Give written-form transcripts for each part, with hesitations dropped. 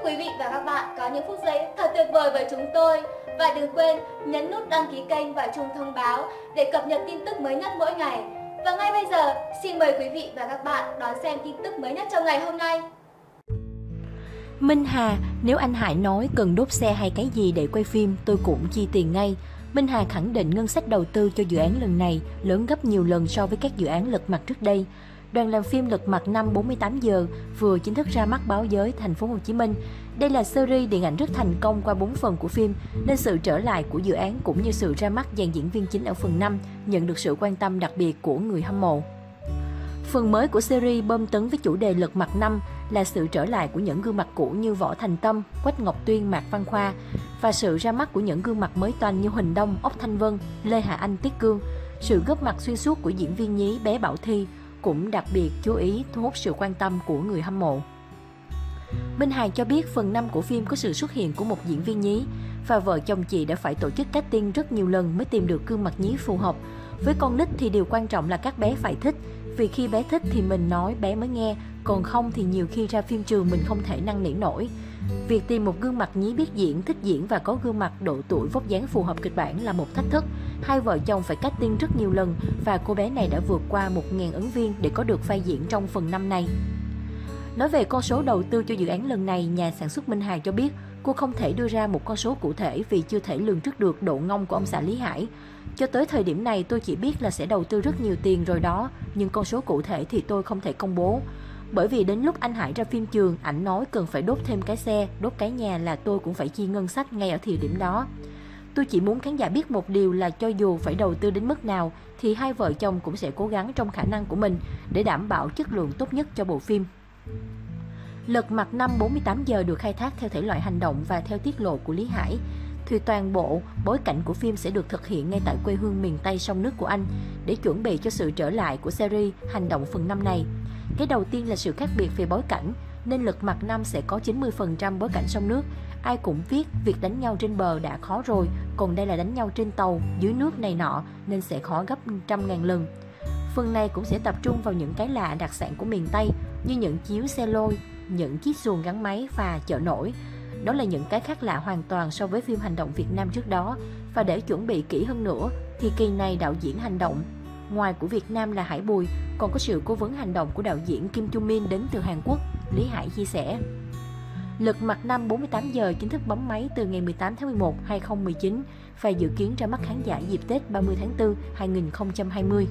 quý vị và các bạn có những phút giây thật tuyệt vời với chúng tôi. Và đừng quên nhấn nút đăng ký kênh và chuông thông báo để cập nhật tin tức mới nhất mỗi ngày. Và ngay bây giờ, xin mời quý vị và các bạn đón xem tin tức mới nhất trong ngày hôm nay. Minh Hà, nếu anh Hải nói cần đốt xe hay cái gì để quay phim, tôi cũng chi tiền ngay. Minh Hà khẳng định ngân sách đầu tư cho dự án lần này lớn gấp nhiều lần so với các dự án lật mặt trước đây. Đoàn làm phim Lật Mặt năm 48 giờ vừa chính thức ra mắt báo giới thành phố Hồ Chí Minh. Đây là series điện ảnh rất thành công qua 4 phần của phim, nên sự trở lại của dự án cũng như sự ra mắt dàn diễn viên chính ở phần 5 nhận được sự quan tâm đặc biệt của người hâm mộ. Phần mới của series bom tấn với chủ đề Lật Mặt 5 là sự trở lại của những gương mặt cũ như Võ Thành Tâm, Quách Ngọc Tuyên, Mạc Văn Khoa và sự ra mắt của những gương mặt mới toanh như Huỳnh Đông, Ốc Thanh Vân, Lê Hà Anh, Tiết Cương. Sự góp mặt xuyên suốt của diễn viên nhí bé Bảo Thi cũng đặc biệt chú ý thu hút sự quan tâm của người hâm mộ. Minh Hà cho biết phần 5 của phim có sự xuất hiện của một diễn viên nhí và vợ chồng chị đã phải tổ chức casting rất nhiều lần mới tìm được gương mặt nhí phù hợp. Với con nít thì điều quan trọng là các bé phải thích, vì khi bé thích thì mình nói bé mới nghe, còn không thì nhiều khi ra phim trường mình không thể năn nỉ nổi. Việc tìm một gương mặt nhí biết diễn, thích diễn và có gương mặt độ tuổi vóc dáng phù hợp kịch bản là một thách thức. Hai vợ chồng phải casting rất nhiều lần và cô bé này đã vượt qua 1.000 ứng viên để có được vai diễn trong phần 5 này. Nói về con số đầu tư cho dự án lần này, nhà sản xuất Minh Hà cho biết cô không thể đưa ra một con số cụ thể vì chưa thể lường trước được độ ngông của ông xã Lý Hải. Cho tới thời điểm này tôi chỉ biết là sẽ đầu tư rất nhiều tiền rồi đó, nhưng con số cụ thể thì tôi không thể công bố. Bởi vì đến lúc anh Hải ra phim trường, ảnh nói cần phải đốt thêm cái xe, đốt cái nhà là tôi cũng phải chi ngân sách ngay ở thời điểm đó. Tôi chỉ muốn khán giả biết một điều là cho dù phải đầu tư đến mức nào thì hai vợ chồng cũng sẽ cố gắng trong khả năng của mình để đảm bảo chất lượng tốt nhất cho bộ phim. Lật Mặt năm 48 giờ được khai thác theo thể loại hành động và theo tiết lộ của Lý Hải. Thì toàn bộ bối cảnh của phim sẽ được thực hiện ngay tại quê hương miền Tây sông nước của anh để chuẩn bị cho sự trở lại của series hành động phần 5 này. Cái đầu tiên là sự khác biệt về bối cảnh, nên Lật Mặt 5 sẽ có 90% bối cảnh sông nước. Ai cũng biết việc đánh nhau trên bờ đã khó rồi, còn đây là đánh nhau trên tàu, dưới nước này nọ nên sẽ khó gấp 100.000 lần. Phần này cũng sẽ tập trung vào những cái lạ đặc sản của miền Tây như những chiếu xe lôi, những chiếc xuồng gắn máy và chợ nổi. Đó là những cái khác lạ hoàn toàn so với phim hành động Việt Nam trước đó. Và để chuẩn bị kỹ hơn nữa thì kỳ này đạo diễn hành động ngoài của Việt Nam là Hải Bùi, còn có sự cố vấn hành động của đạo diễn Kim Chu Min đến từ Hàn Quốc, Lý Hải chia sẻ. Lật Mặt năm 48 giờ chính thức bấm máy từ ngày 18 tháng 11, 2019 và dự kiến ra mắt khán giả dịp Tết 30 tháng 4, 2020.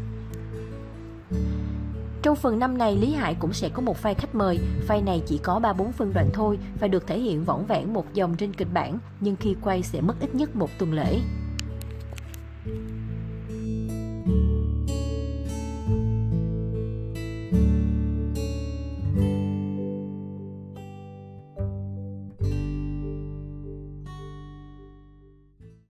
Trong phần 5 này, Lý Hải cũng sẽ có một vai khách mời. Vai này chỉ có 3-4 phân đoạn thôi và được thể hiện vỏn vẹn một dòng trên kịch bản, nhưng khi quay sẽ mất ít nhất 1 tuần lễ.